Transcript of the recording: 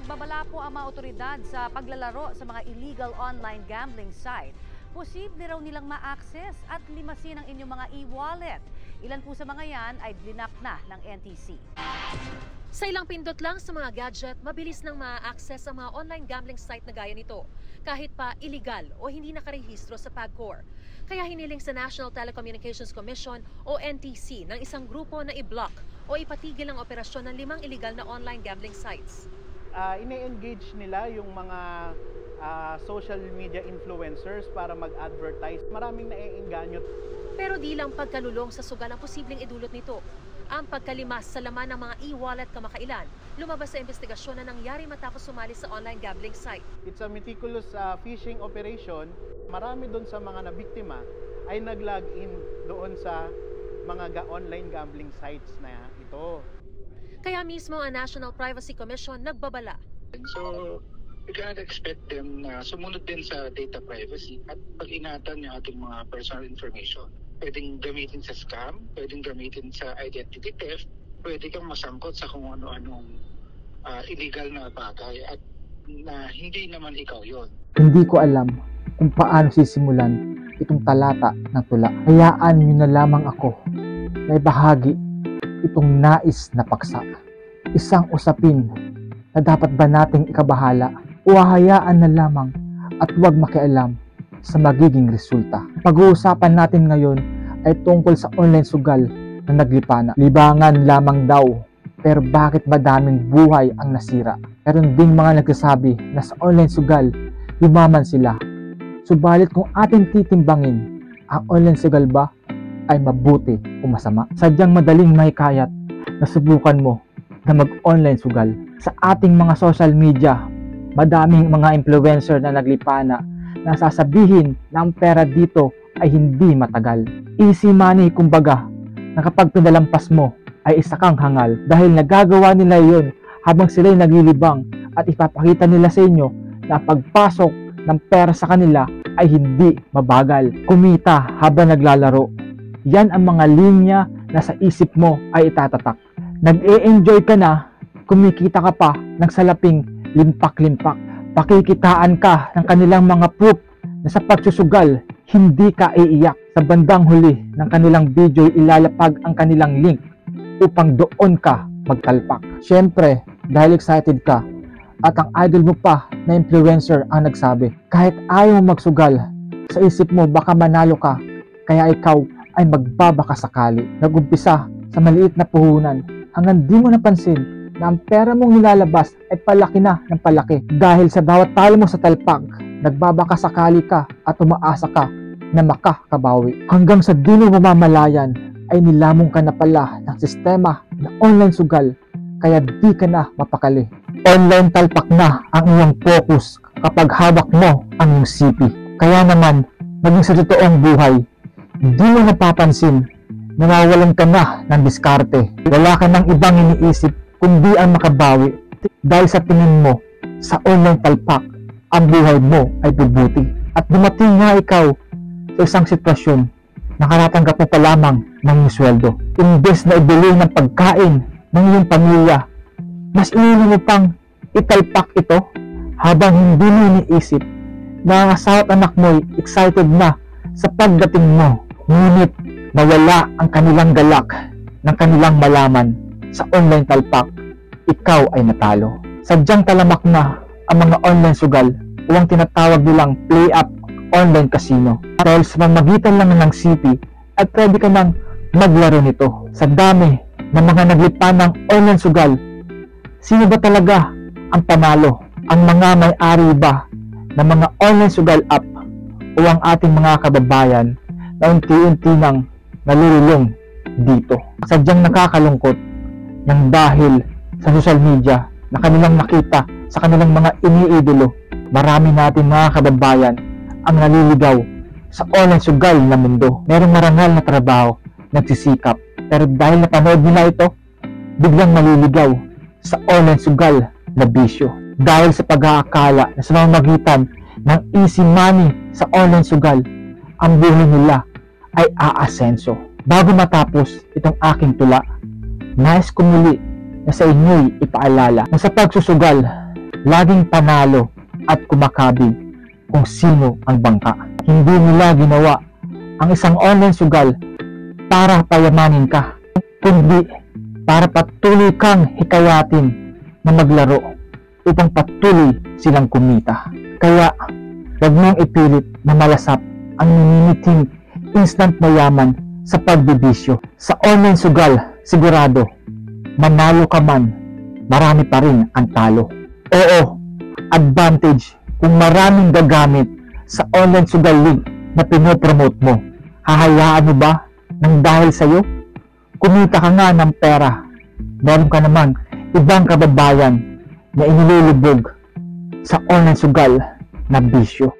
Nagbabala po ang mga otoridad sa paglalaro sa mga illegal online gambling site. Posible raw nilang ma-access at limasin ang inyong mga e-wallet. Ilan po sa mga yan ay blinak na ng NTC. Sa ilang pindot lang sa mga gadget, mabilis nang ma-access ang mga online gambling site na gaya nito, kahit pa illegal o hindi nakarehistro sa PAGCOR. Kaya hiniling sa National Telecommunications Commission o NTC ng isang grupo na i-block o ipatigil ang operasyon ng 5 illegal na online gambling sites. Ine-engage nila yung mga social media influencers para mag-advertise. Maraming naiengganyo. Pero di lang pagkalulong sa sugal ang posibleng idulot nito. Ang pagkalimas sa laman ng mga e-wallet kamakailan, lumabas sa investigasyon na nangyari matapos sumali sa online gambling site. It's a meticulous phishing operation. Marami doon sa mga nabiktima ay nag-log-in doon sa mga online gambling sites na ito. Kaya mismo ang National Privacy Commission nagbabala. So, we cannot expect them na sumunod din sa data privacy at pag-ingatan yung ating mga personal information. Pwedeng gamitin sa scam, pwedeng gamitin sa identity theft, pwede kang masangkot sa kung ano-anong illegal na bagay at na hindi naman ikaw yon. Hindi ko alam kung paano sisimulan itong talata ng tula. Hayaan nyo na lamang ako na ibahagi itong nais na paksa. Isang usapin na dapat ba nating ikabahala o hayaan na lamang at huwag makialam sa magiging resulta. Pag-uusapan natin ngayon ay tungkol sa online sugal na naglipana. Libangan lamang daw, pero bakit madaming buhay ang nasira? Meron ding mga nagsasabi na sa online sugal, yumaman sila. Subalit kung ating titimbangin, ang online sugal ba ay mabuti o masama? Sadyang madaling mahikayat na subukan mo na mag-online sugal. Sa ating mga social media, madaming mga influencer na naglipana na sasabihin na ang pera dito ay hindi matagal. Easy money kumbaga, na kapag pinalampas mo ay isa kang hangal dahil nagagawa nila yon habang sila'y naglilibang at ipapakita nila sa inyo na pagpasok ng pera sa kanila ay hindi mabagal. Kumita habang naglalaro. Yan ang mga linya na sa isip mo ay itatatak. Nag-e-enjoy ka na, kumikita ka pa ng salaping limpak-limpak. Pakikitaan ka ng kanilang mga proof na sa pagsusugal, hindi ka iiyak. Sa bandang huli ng kanilang video, ilalapag ang kanilang link upang doon ka magtalpak. Siyempre, dahil excited ka at ang idol mo pa na influencer ang nagsabi, kahit ayaw mo magsugal, sa isip mo baka manalo ka, kaya ikaw ay magbabaka sakali. Nagumpisa sa maliit na puhunan hanggang di mo napansin na ang pera mong nilalabas ay palaki na ng palaki. Dahil sa bawat talo mo sa talpak, nagbabaka sakali ka at umaasa ka na makakabawi. Hanggang sa di mo mamamalayan ay nilamong ka na pala ng sistema na online sugal, kaya di ka na mapakali. Online talpak na ang iyong focus kapag hawak mo ang iyong CP. Kaya naman, maging sa totoong buhay, di mo napapansin na nawawalan ka na ng diskarte. Wala ka ng ibang iniisip kundi ang makabawi. Dahil sa tingin mo, sa online talpak, ang buhay mo ay bubuti. At dumating nga ikaw sa isang sitwasyon, nakaratanggap mo pa lamang ng iyong sweldo. Imbes na ibili ng pagkain ng iyong pamilya, mas inili mo pang italpak ito habang hindi mo iniisip na ang asawa at anak mo ay excited na sa pagdating mo. Ngunit nawala ang kanilang galak ng kanilang malaman sa online talpak, ikaw ay natalo. Sadyang talamak na ang mga online sugal o ang tinatawag nilang play-up online casino. Dahil sa pamamagitan lang ng CP at pwede ka nang maglaro nito. Sa dami ng mga naglipa ng online sugal, sino ba talaga ang panalo? Ang mga may-ari ba ng mga online sugal app o ang ating mga kababayan na unti-unti nang nalululong dito? Sadyang nakakalungkot ng dahil sa social media na kanilang nakita sa kanilang mga iniidolo, marami natin mga kababayan ang naliligaw sa online sugal na mundo. Merong marangal na trabaho, nagsisikap, pero dahil napanood nila ito, biglang naliligaw sa online sugal na bisyo. Dahil sa pag-aakala na sa pamamagitan ng easy money sa online sugal, ang buhay nila ay aasenso. Bago matapos itong aking tula, nais ko muli na sa inyo'y ipaalala na sa pagsusugal, laging panalo at kumakabig kung sino ang bangka. Hindi nila ginawa ang isang online sugal para payamanin ka, kundi para patuloy kang hikayatin na maglaro upang patuloy silang kumita. Kaya huwag mong ipilit na malasap ang naniniting instant mayaman sa pagbibisyo. Sa online sugal, sigurado, manalo ka man, marami pa rin ang talo. Oo, advantage kung maraming gagamit sa online sugal league na pinopromote mo. Hahayaan mo ba nang dahil sa'yo, kumita ka nga ng pera, meron ka namang ibang kababayan na inilulubog sa online sugal na bisyo.